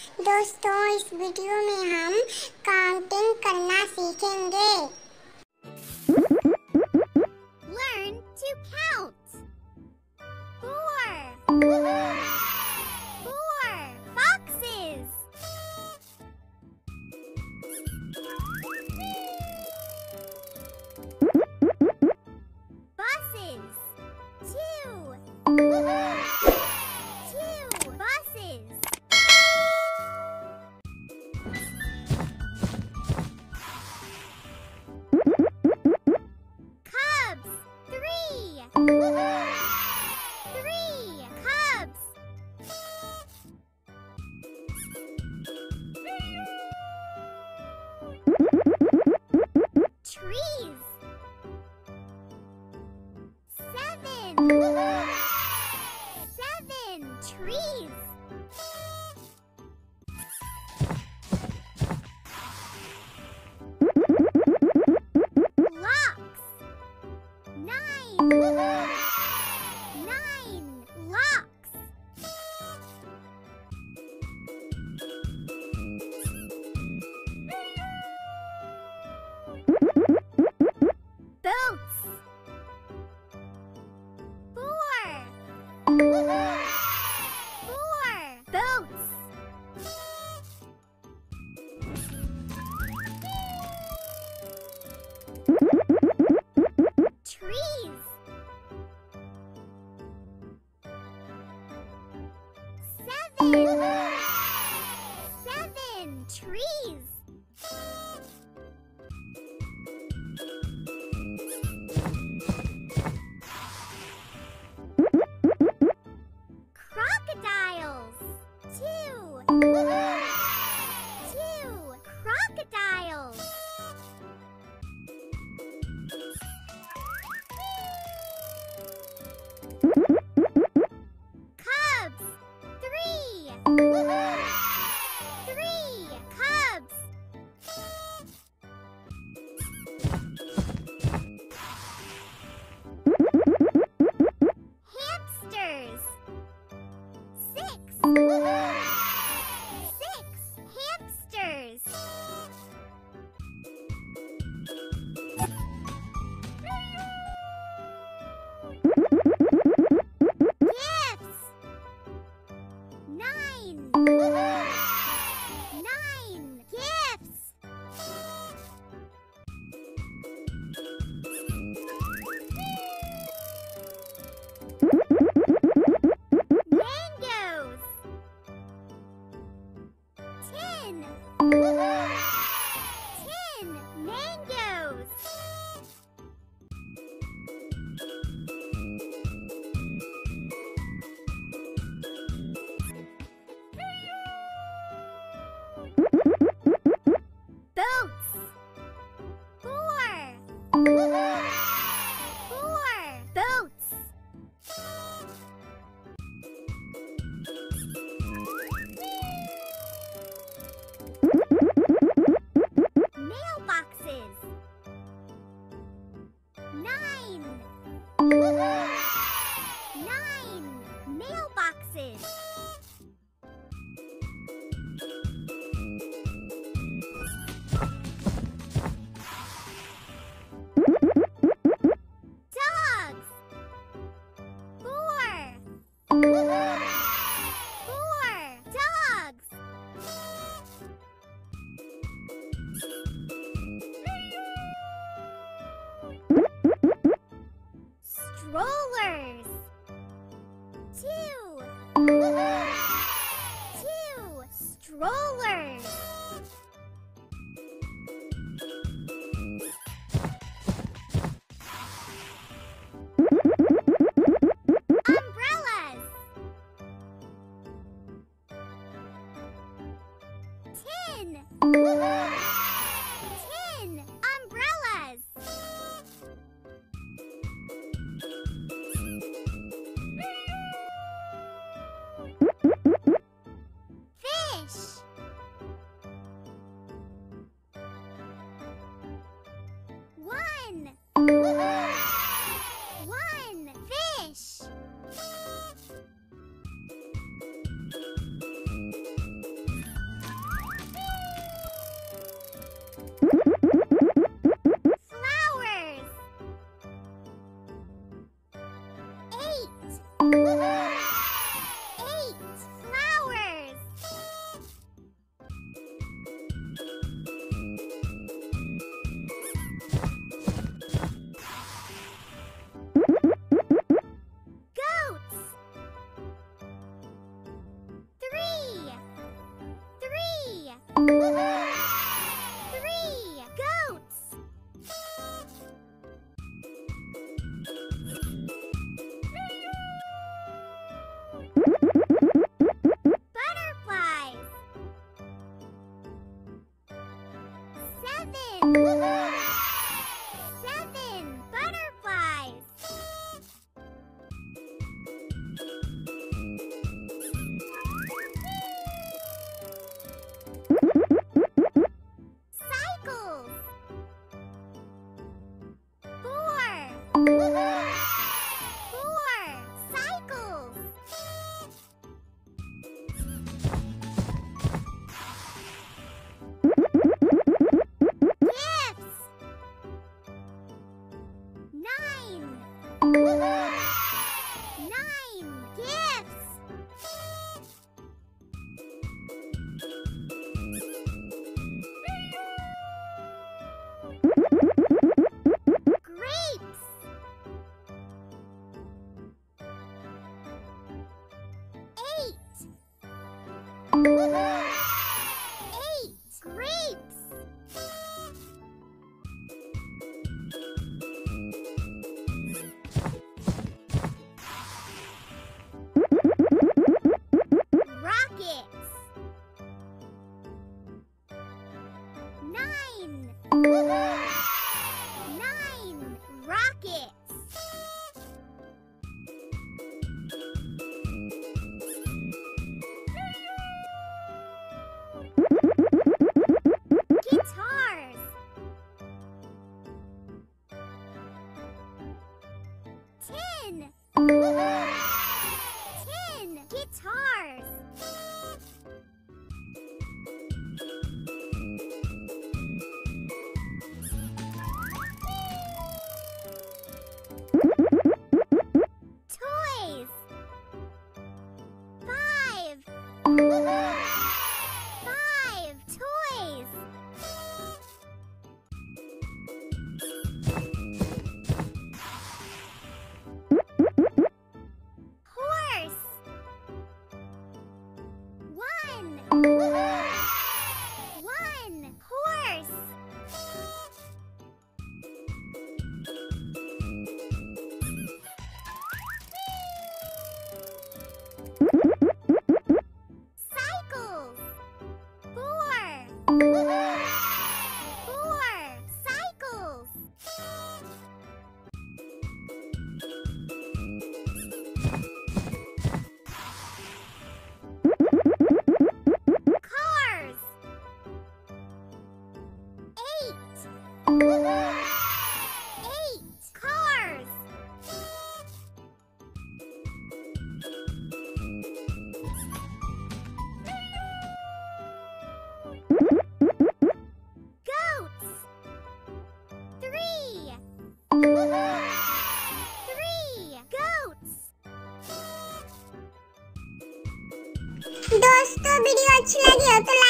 दोस्तों, इस वीडियो में हम काउंटिंग करना सीखेंगे। Learn to count. 4. 4 foxes. Buses. 2. 2 buses. Cubs. 3. 3 cubs. Trees. 7. 7 trees. Locks. 9. 9 locks. Boats. 4. 4 boats. Trees. 7. 7 trees. Crocodiles. 2. 2 crocodiles. Cubs. 3. 3 cubs. Hamsters. 6. 6 hamsters. Gifts. 9. 9 gifts. Mangoes. 10. 10 mangoes. Boats. 4. 4 boats. Mailboxes. 9. 9 mailboxes. Dogs. 4. 4 dogs. Strollers. 2. 2 strollers. Umbrellas. 10. 10 umbrellas. Fish. 1. 1 fish. Seven butterflies. Cycles. Four. Four cycles. Gifts. Nine. Nine gifts. Grapes. Eight. Eight grapes. Rockets. Nine. Nine rockets. Guitars. 10. 10 guitars. Toys. 5. 5 toys. Horse. 1. 1 horse. Cycles. 4. 4 cycles. Cars. 8. 8 cars. Goats. 3. 3 goats. दोस्तों video अच्छी लगी हो तो